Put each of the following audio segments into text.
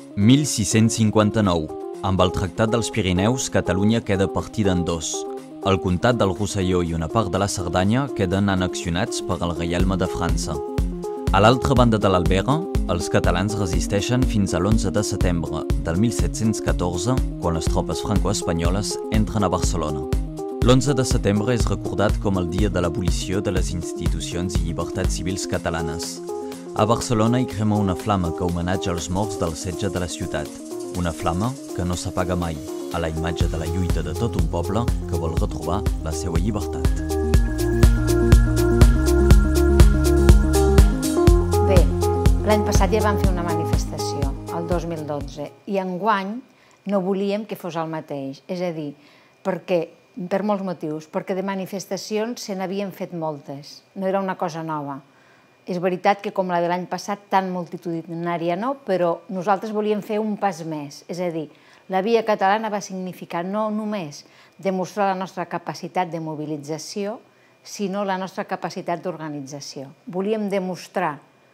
1659. Amb el Tractat dels Pirineus, Catalunya queda partida en dos. El comtat del Rosselló i una part de la Cerdanya queden annexionats per al Reialme de França. A l'altra banda de l'Albera, els catalans resisteixen fins a l'11 de setembre del 1714, quan les tropes franco-espanyoles entren a Barcelona. L'11 de setembre és recordat com el dia de l'abolició de les institucions i llibertats civils catalanes. A Barcelona hi crema una flama que homenatja els morts del setge de la ciutat. Una flama que no s'apaga mai, a la imatge de la lluita de tot un poble que vol retrobar la seva llibertat. Bé, l'any passat ja vam fer una manifestació, el 2012, i enguany no volíem que fos el mateix. És a dir, per molts motius, perquè de manifestacions se n'havien fet moltes, no era una cosa nova. És veritat que com la de l'any passat, tan multitudinària no, però nosaltres volíem fer un pas més. És a dir, la Via Catalana va significar no només demostrar la nostra capacitat de mobilització, sinó la nostra capacitat d'organització. Volíem demostrar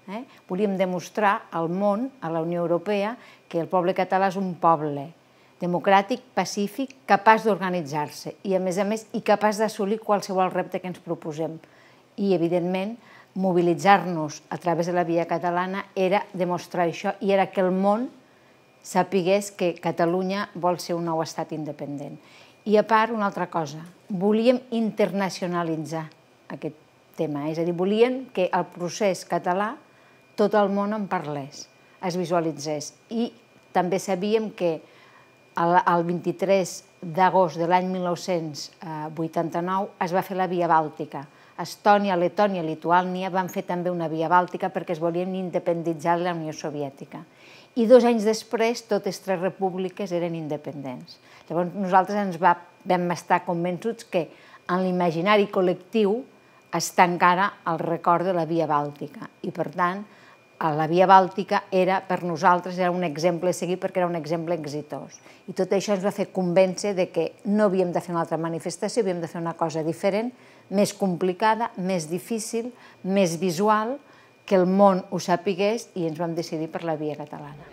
al món, a la Unió Europea, que el poble català és un poble democràtic, pacífic, capaç d'organitzar-se i, a més, capaç d'assolir qualsevol repte que ens proposem. I, evidentment, mobilitzar-nos a través de la Via Catalana era demostrar això i era que el món sapigués que Catalunya vol ser un nou estat independent. I a part, una altra cosa, volíem internacionalitzar aquest tema, és a dir, volíem que el procés català tot el món en parlés, es visualitzés. I també sabíem que el 23 d'agost de l'any 1989 es va fer la Via Bàltica. Estònia, Letònia i Lituània van fer també una Via Bàltica perquè es volien independitzar de la Unió Soviètica. I 2 anys després, totes 3 repúbliques eren independents. Llavors, nosaltres vam estar convençuts que en l'imaginari col·lectiu està encara el record de la Via Bàltica. I, per tant, la Via Bàltica per nosaltres era un exemple a seguir perquè era un exemple exitós. I tot això ens va fer convèncer que no havíem de fer una altra manifestació, havíem de fer una cosa diferent, més complicada, més difícil, més visual, que el món ho sapigués i ens vam decidir per la Via Catalana.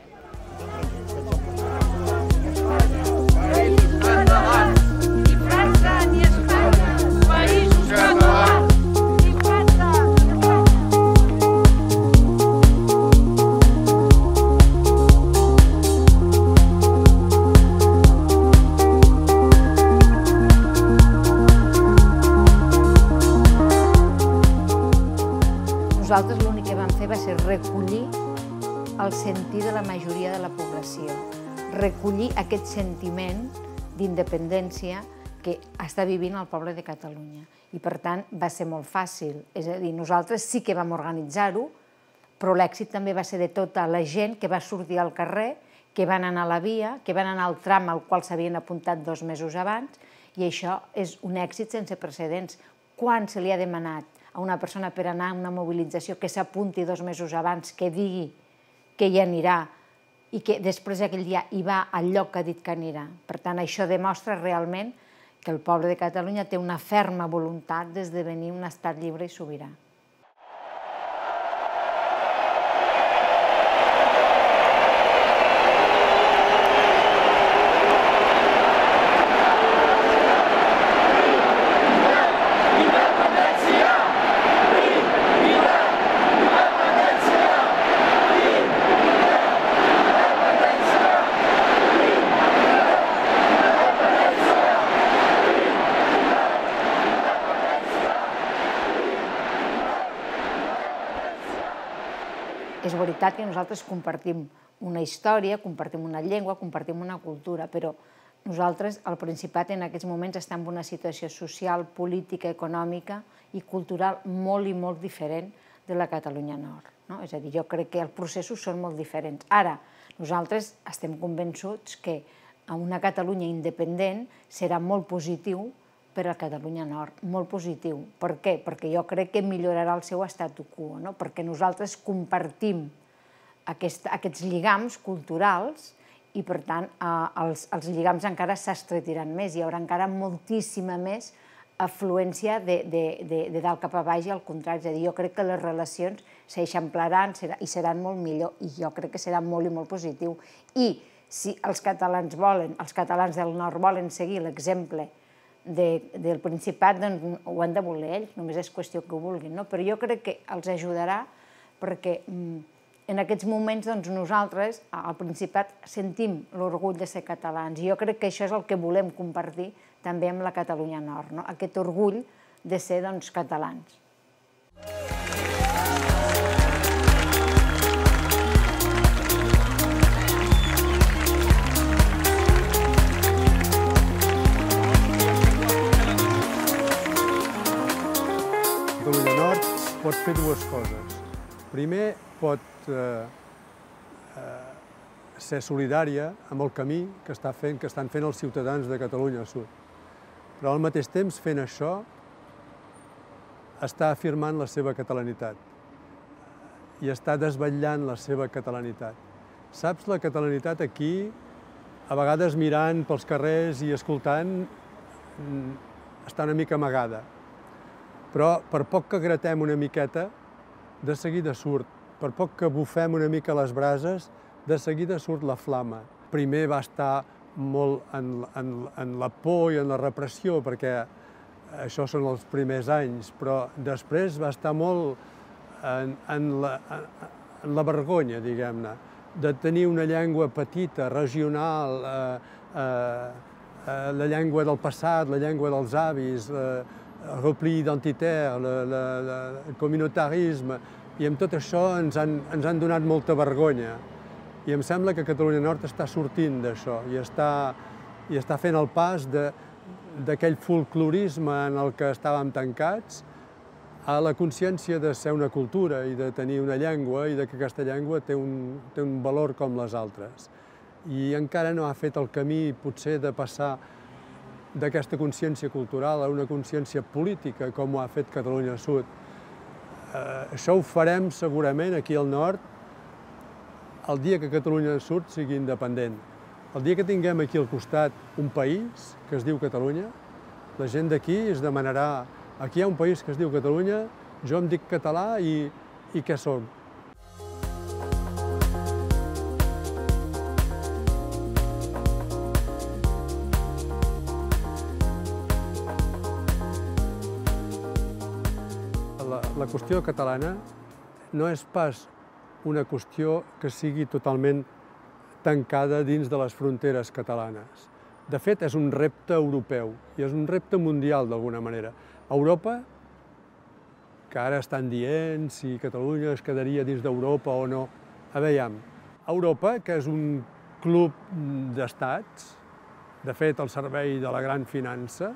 Nosaltres l'únic que vam fer va ser recollir el sentir de la majoria de la població, recollir aquest sentiment d'independència que està vivint el poble de Catalunya. I, per tant, va ser molt fàcil. És a dir, nosaltres sí que vam organitzar-ho, però l'èxit també va ser de tota la gent que va sortir al carrer, que van anar a la via, que van anar al tram al qual s'havien apuntat 2 mesos abans, i això és un èxit sense precedents. Quan se li ha demanat a una persona per anar a una mobilització que s'apunti 2 mesos abans, que digui que hi anirà i que després aquell dia hi va al lloc que ha dit que anirà. Per tant, això demostra realment que el poble de Catalunya té una ferma voluntat d'esdevenir un estat lliure i sobirà. És veritat que nosaltres compartim una història, compartim una llengua, compartim una cultura, però nosaltres, al Principat, en aquests moments estem en una situació social, política, econòmica i cultural molt i molt diferent de la Catalunya Nord. És a dir, jo crec que els processos són molt diferents. Ara, nosaltres estem convençuts que una Catalunya independent serà molt positiu per a Catalunya Nord, molt positiu. Per què? Perquè jo crec que millorarà el seu statu quo, perquè nosaltres compartim aquests lligams culturals i, per tant, els lligams encara s'estretiran més, hi haurà encara moltíssima més afluència de dalt cap a baix i al contrari. És a dir, jo crec que les relacions s'eixamplaran i seran molt millor, i jo crec que serà molt i molt positiu. I si els catalans del nord volen seguir l'exemple del Principat, doncs ho han de voler ells, només és qüestió que ho vulguin, no? Però jo crec que els ajudarà perquè en aquests moments nosaltres al Principat sentim l'orgull de ser catalans i jo crec que això és el que volem compartir també amb la Catalunya Nord, aquest orgull de ser catalans. Catalunya Nord pot fer dues coses. Primer, pot ser solidària amb el camí que estan fent els ciutadans de Catalunya Sud. Però al mateix temps, fent això, està afirmant la seva catalanitat i està desvetllant la seva catalanitat. Saps, la catalanitat aquí, a vegades mirant pels carrers i escoltant, està una mica amagada. Però per poc que gratem una miqueta, de seguida surt. Per poc que bufem una mica les brases, de seguida surt la flama. Primer va estar molt en la por i en la repressió, perquè això són els primers anys, però després va estar molt en la vergonya, diguem-ne, de tenir una llengua petita, regional, la llengua del passat, la llengua dels avis, el repli identitaire, el communitarisme, i amb tot això ens han donat molta vergonya. I em sembla que Catalunya Nord està sortint d'això i està fent el pas d'aquell folclorisme en el que estàvem tancats a la consciència de ser una cultura i de tenir una llengua i que aquesta llengua té un valor com les altres. I encara no ha fet el camí, potser, de passar d'aquesta consciència cultural a una consciència política, com ho ha fet Catalunya Sud. Això ho farem segurament aquí al nord el dia que Catalunya Sud sigui independent. El dia que tinguem aquí al costat un país que es diu Catalunya, la gent d'aquí es demanarà: aquí hi ha un país que es diu Catalunya, jo em dic català i què soc? La qüestió catalana no és pas una qüestió que sigui totalment tancada dins de les fronteres catalanes. De fet, és un repte europeu i és un repte mundial, d'alguna manera. Europa, que ara estan dient si Catalunya es quedaria dins d'Europa o no, a veure, Europa, que és un club d'estats, de fet, al servei de la gran finança,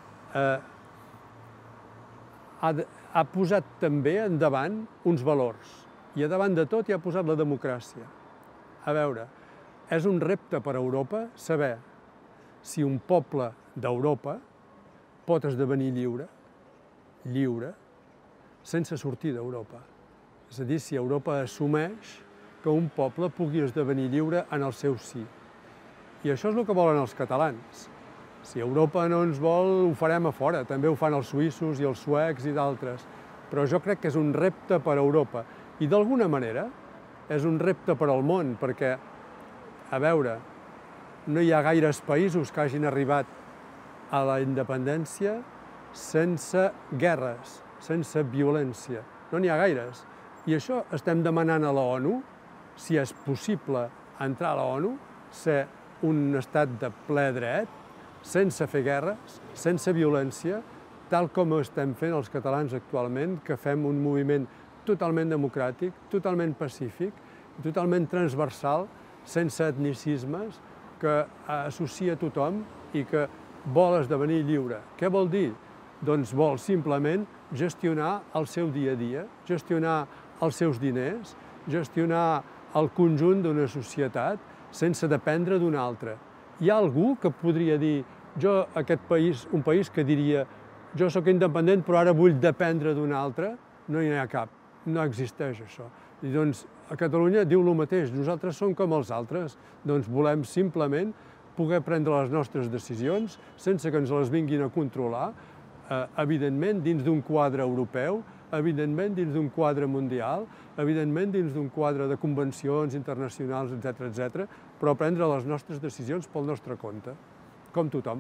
ha posat també endavant uns valors i davant de tot hi ha posat la democràcia. A veure, és un repte per a Europa saber si un poble d'Europa pot esdevenir lliure, sense sortir d'Europa. És a dir, si Europa assumeix que un poble pugui esdevenir lliure en el seu si. I això és el que volen els catalans. Si Europa no ens vol, ho farem a fora. També ho fan els suïssos i els suecs i d'altres. Però jo crec que és un repte per a Europa. I d'alguna manera és un repte per al món, perquè, a veure, no hi ha gaires països que hagin arribat a la independència sense guerres, sense violència. No n'hi ha gaires. I això estem demanant a la ONU, si és possible entrar a la ONU, ser un estat de ple dret, sense fer guerres, sense violència, tal com ho estem fent els catalans actualment, que fem un moviment totalment democràtic, totalment pacífic, totalment transversal, sense etnicismes, que associa tothom i que vol esdevenir lliure. Què vol dir? Doncs vol simplement gestionar el seu dia a dia, gestionar els seus diners, gestionar el conjunt d'una societat sense dependre d'un altre. Hi ha algú que podria dir, un país que diria, jo sóc independent però ara vull dependre d'un altre? No hi ha cap, no existeix això. I doncs a Catalunya diu el mateix, nosaltres som com els altres, doncs volem simplement poder prendre les nostres decisions sense que ens les vinguin a controlar, evidentment dins d'un quadre europeu, evidentment dins d'un quadre mundial, evidentment dins d'un quadre de convencions internacionals, etc., però prendre les nostres decisions pel nostre compte, com tothom.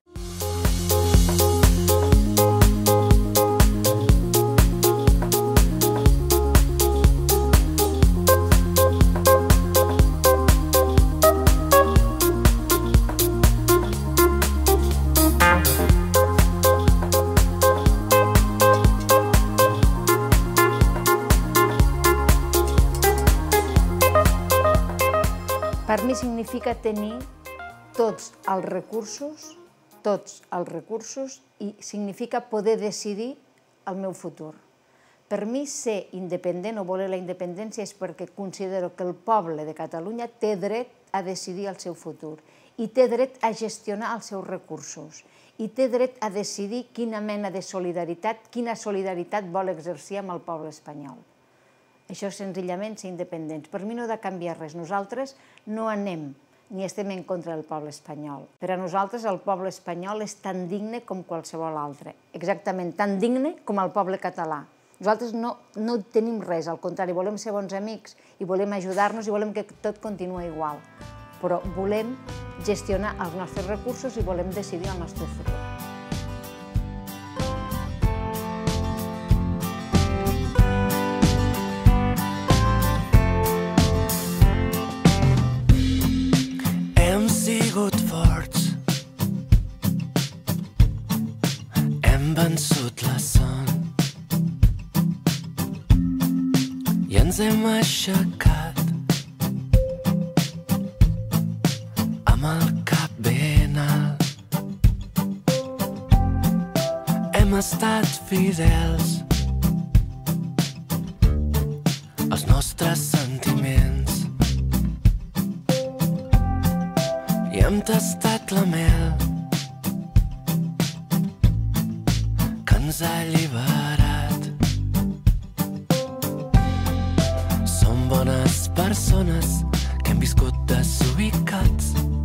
Per mi significa tenir tots els recursos i significa poder decidir el meu futur. Per mi ser independent o voler la independència és perquè considero que el poble de Catalunya té dret a decidir el seu futur i té dret a gestionar els seus recursos i té dret a decidir quina mena de solidaritat, quina solidaritat vol exercir amb el poble espanyol. Això és senzillament ser independents. Per mi no ha de canviar res. Nosaltres no anem ni estem en contra del poble espanyol. Per a nosaltres el poble espanyol és tan digne com qualsevol altre. Exactament, tan digne com el poble català. Nosaltres no tenim res, al contrari, volem ser bons amics i volem ajudar-nos i volem que tot continuï igual. Però volem gestionar els nostres recursos i volem decidir el nostre futur. Hem vençut la son i ens hem aixecat amb el cap ben alt. Hem estat fidels als nostres sentiments i hem tastat la mel que ens ha alliberat. Som bones persones que hem viscut desubicats